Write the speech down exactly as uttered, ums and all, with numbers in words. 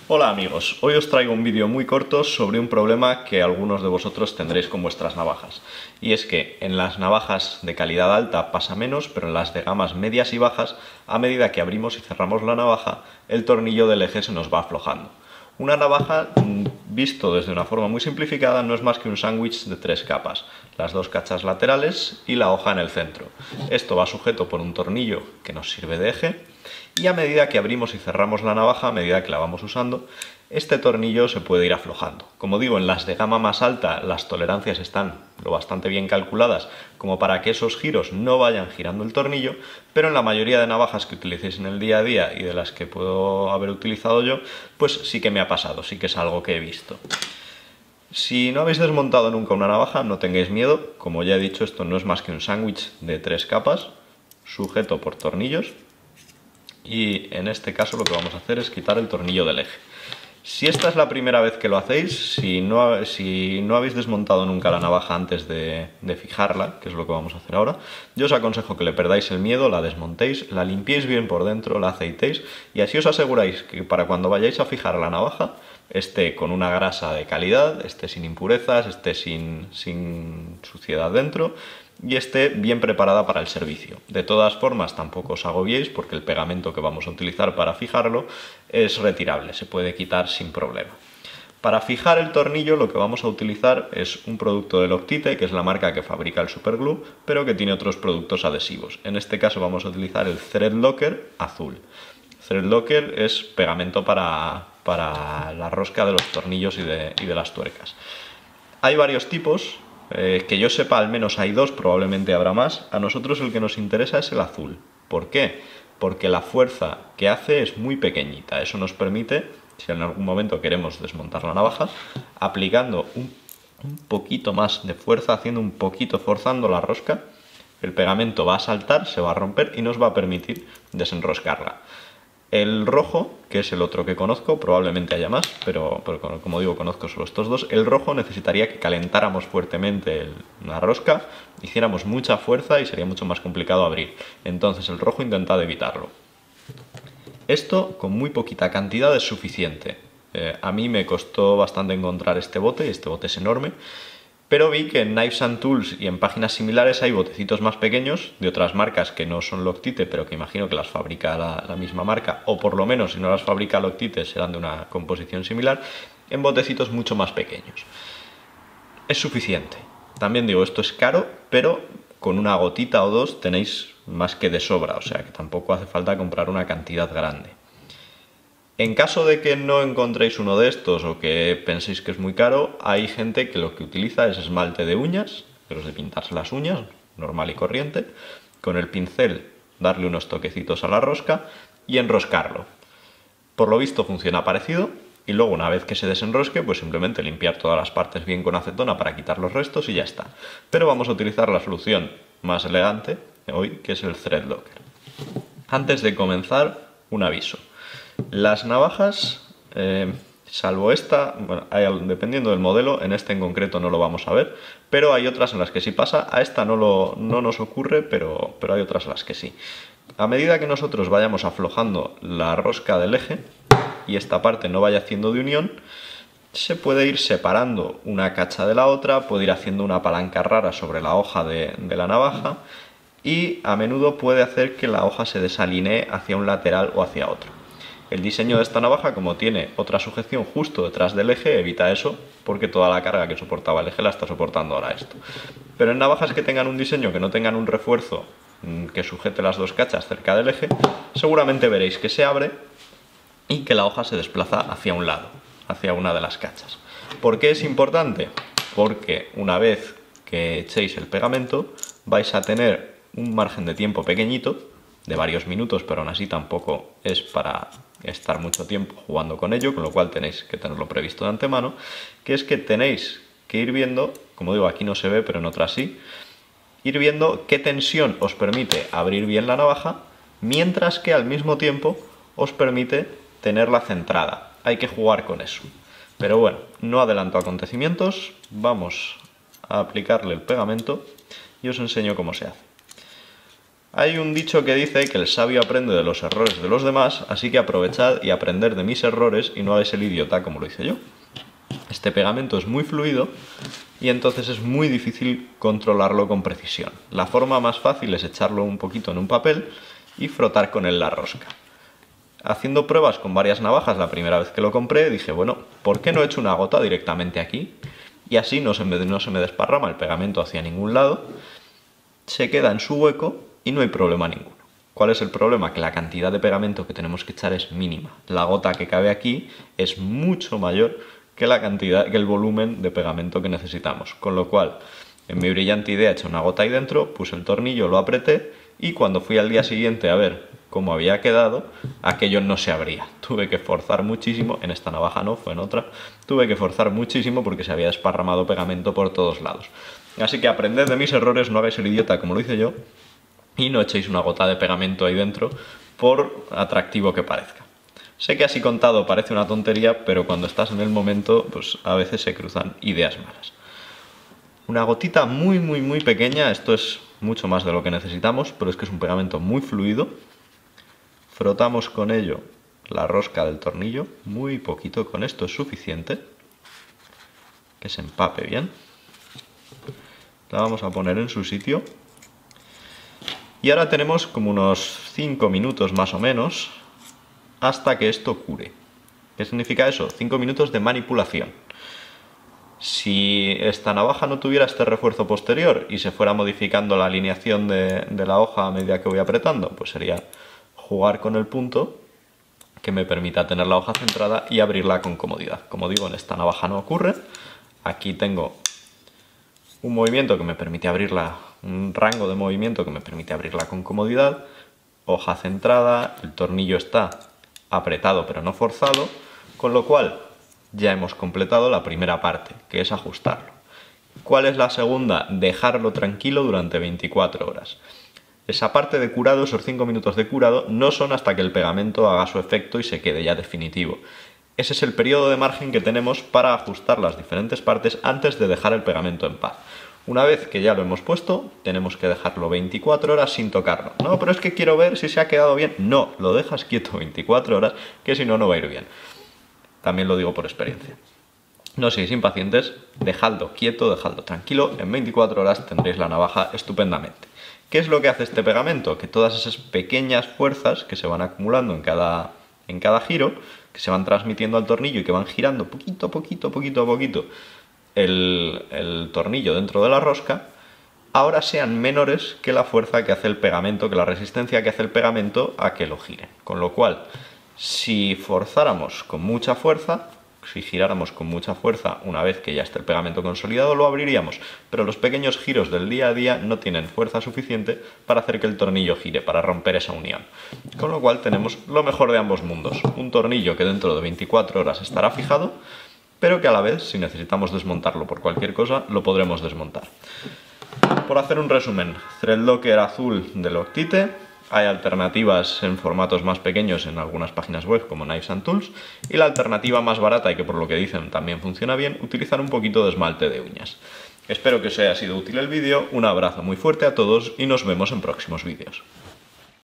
Hola amigos, hoy os traigo un vídeo muy corto sobre un problema que algunos de vosotros tendréis con vuestras navajas. Y es que en las navajas de calidad alta pasa menos, pero en las de gamas medias y bajas, a medida que abrimos y cerramos la navaja, el tornillo del eje se nos va aflojando. Una navaja, visto desde una forma muy simplificada, no es más que un sándwich de tres capas, las dos cachas laterales y la hoja en el centro. Esto va sujeto por un tornillo que nos sirve de eje, y a medida que abrimos y cerramos la navaja, a medida que la vamos usando, este tornillo se puede ir aflojando. Como digo, en las de gama más alta las tolerancias están lo bastante bien calculadas como para que esos giros no vayan girando el tornillo, pero en la mayoría de navajas que utilicéis en el día a día y de las que puedo haber utilizado yo, pues sí que me ha pasado, sí que es algo que he visto. Si no habéis desmontado nunca una navaja, no tengáis miedo. Como ya he dicho, esto no es más que un sándwich de tres capas, sujeto por tornillos. Y en este caso lo que vamos a hacer es quitar el tornillo del eje. Si esta es la primera vez que lo hacéis, si no, si no habéis desmontado nunca la navaja antes de, de fijarla, que es lo que vamos a hacer ahora, yo os aconsejo que le perdáis el miedo, la desmontéis, la limpiéis bien por dentro, la aceitéis y así os aseguráis que para cuando vayáis a fijar la navaja esté con una grasa de calidad, esté sin impurezas, esté sin, sin suciedad dentro y esté bien preparada para el servicio. De todas formas, tampoco os agobiéis porque el pegamento que vamos a utilizar para fijarlo es retirable, se puede quitar sin problema. Para fijar el tornillo lo que vamos a utilizar es un producto de Loctite, que es la marca que fabrica el Superglue, pero que tiene otros productos adhesivos. En este caso vamos a utilizar el Thread Locker azul. Thread Locker es pegamento para, para la rosca de los tornillos y de, y de las tuercas. Hay varios tipos. Eh, que yo sepa, al menos hay dos, probablemente habrá más. A nosotros el que nos interesa es el azul. ¿Por qué? Porque la fuerza que hace es muy pequeñita. Eso nos permite, si en algún momento queremos desmontar la navaja, aplicando un, un poquito más de fuerza, haciendo un poquito, forzando la rosca, el pegamento va a saltar, se va a romper y nos va a permitir desenroscarla. El rojo, que es el otro que conozco, probablemente haya más, pero, pero como digo, conozco solo estos dos. El rojo necesitaría que calentáramos fuertemente el, la rosca, hiciéramos mucha fuerza y sería mucho más complicado abrir. Entonces el rojo intentad evitarlo. Esto con muy poquita cantidad es suficiente. Eh, a mí me costó bastante encontrar este bote, y este bote es enorme. Pero vi que en Knives and Tools y en páginas similares hay botecitos más pequeños de otras marcas que no son Loctite, pero que imagino que las fabrica la, la misma marca, o por lo menos si no las fabrica Loctite serán de una composición similar, en botecitos mucho más pequeños. Es suficiente. También digo, esto es caro, pero con una gotita o dos tenéis más que de sobra, o sea que tampoco hace falta comprar una cantidad grande. En caso de que no encontréis uno de estos o que penséis que es muy caro, hay gente que lo que utiliza es esmalte de uñas, de los de pintarse las uñas, normal y corriente, con el pincel darle unos toquecitos a la rosca y enroscarlo. Por lo visto funciona parecido y luego una vez que se desenrosque, pues simplemente limpiar todas las partes bien con acetona para quitar los restos y ya está. Pero vamos a utilizar la solución más elegante hoy, que es el Thread Locker. Antes de comenzar, un aviso. Las navajas, eh, salvo esta, bueno, hay, dependiendo del modelo, en este en concreto no lo vamos a ver, pero hay otras en las que sí pasa. A esta no, lo, no nos ocurre, pero, pero hay otras en las que sí. A medida que nosotros vayamos aflojando la rosca del eje y esta parte no vaya haciendo de unión, se puede ir separando una cacha de la otra, puede ir haciendo una palanca rara sobre la hoja de, de la navaja y a menudo puede hacer que la hoja se desalinee hacia un lateral o hacia otro. El diseño de esta navaja, como tiene otra sujeción justo detrás del eje, evita eso, porque toda la carga que soportaba el eje la está soportando ahora esto. Pero en navajas que tengan un diseño que no tengan un refuerzo que sujete las dos cachas cerca del eje, seguramente veréis que se abre y que la hoja se desplaza hacia un lado, hacia una de las cachas. ¿Por qué es importante? Porque una vez que echéis el pegamento, vais a tener un margen de tiempo pequeñito, de varios minutos, pero aún así tampoco es para estar mucho tiempo jugando con ello, con lo cual tenéis que tenerlo previsto de antemano, que es que tenéis que ir viendo, como digo, aquí no se ve, pero en otras sí, ir viendo qué tensión os permite abrir bien la navaja, mientras que al mismo tiempo os permite tenerla centrada. Hay que jugar con eso. Pero bueno, no adelanto acontecimientos, vamos a aplicarle el pegamento y os enseño cómo se hace. Hay un dicho que dice que el sabio aprende de los errores de los demás, así que aprovechad y aprender de mis errores y no hagáis el idiota como lo hice yo. Este pegamento es muy fluido y entonces es muy difícil controlarlo con precisión. La forma más fácil es echarlo un poquito en un papel y frotar con él la rosca. Haciendo pruebas con varias navajas la primera vez que lo compré, dije, bueno, ¿por qué no he hecho una gota directamente aquí? Y así no se me, no se me desparrama el pegamento hacia ningún lado, se queda en su hueco y no hay problema ninguno. ¿Cuál es el problema? Que la cantidad de pegamento que tenemos que echar es mínima. La gota que cabe aquí es mucho mayor que la cantidad, que el volumen de pegamento que necesitamos. Con lo cual, en mi brillante idea, eché una gota ahí dentro, puse el tornillo, lo apreté y cuando fui al día siguiente a ver cómo había quedado, aquello no se abría. Tuve que forzar muchísimo, en esta navaja no, fue en otra, tuve que forzar muchísimo porque se había desparramado pegamento por todos lados. Así que aprended de mis errores, no hagáis el idiota como lo hice yo y no echéis una gota de pegamento ahí dentro por atractivo que parezca. Sé que así contado parece una tontería, pero cuando estás en el momento, pues a veces se cruzan ideas malas. Una gotita muy muy muy pequeña, esto es mucho más de lo que necesitamos, pero es que es un pegamento muy fluido. Frotamos con ello la rosca del tornillo, muy poquito, con esto es suficiente, que se empape bien. La vamos a poner en su sitio. Y ahora tenemos como unos cinco minutos más o menos hasta que esto cure. ¿Qué significa eso? cinco minutos de manipulación. Si esta navaja no tuviera este refuerzo posterior y se fuera modificando la alineación de, de la hoja a medida que voy apretando, pues sería jugar con el punto que me permita tener la hoja centrada y abrirla con comodidad. Como digo, en esta navaja no ocurre. Aquí tengo un movimiento que me permite abrirla, un rango de movimiento que me permite abrirla con comodidad, hoja centrada, el tornillo está apretado pero no forzado, con lo cual ya hemos completado la primera parte, que es ajustarlo. ¿Cuál es la segunda? Dejarlo tranquilo durante veinticuatro horas. Esa parte de curado, esos cinco minutos de curado, no son hasta que el pegamento haga su efecto y se quede ya definitivo. Ese es el periodo de margen que tenemos para ajustar las diferentes partes antes de dejar el pegamento en paz. Una vez que ya lo hemos puesto, tenemos que dejarlo veinticuatro horas sin tocarlo. No, pero es que quiero ver si se ha quedado bien. No, lo dejas quieto veinticuatro horas, que si no, no va a ir bien. También lo digo por experiencia. No seáis impacientes, dejadlo quieto, dejadlo tranquilo. En veinticuatro horas tendréis la navaja estupendamente. ¿Qué es lo que hace este pegamento? Que todas esas pequeñas fuerzas que se van acumulando en cada, en cada giro, que se van transmitiendo al tornillo y que van girando poquito a poquito, poquito a poquito el, el tornillo dentro de la rosca, ahora sean menores que la fuerza que hace el pegamento, que la resistencia que hace el pegamento a que lo gire. Con lo cual, si forzáramos con mucha fuerza, si giráramos con mucha fuerza una vez que ya esté el pegamento consolidado, lo abriríamos, pero los pequeños giros del día a día no tienen fuerza suficiente para hacer que el tornillo gire, para romper esa unión. Con lo cual tenemos lo mejor de ambos mundos, un tornillo que dentro de veinticuatro horas estará fijado, pero que a la vez, si necesitamos desmontarlo por cualquier cosa, lo podremos desmontar. Por hacer un resumen, Threadlocker azul de Loctite. Hay alternativas en formatos más pequeños en algunas páginas web como Knives and Tools, y la alternativa más barata y que por lo que dicen también funciona bien, utilizar un poquito de esmalte de uñas. Espero que os haya sido útil el vídeo, un abrazo muy fuerte a todos y nos vemos en próximos vídeos.